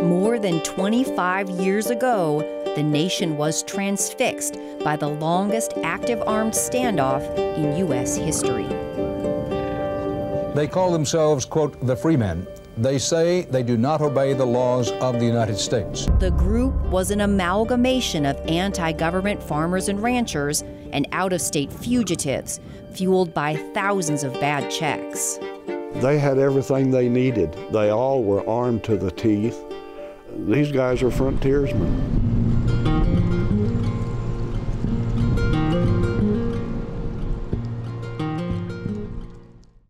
More than 25 years ago, the nation was transfixed by the longest active armed standoff in U.S. history. They call themselves, quote, the Freemen. They say they do not obey the laws of the United States. The group was an amalgamation of anti-government farmers and ranchers and out-of-state fugitives, fueled by thousands of bad checks. They had everything they needed. They all were armed to the teeth. These guys are frontiersmen.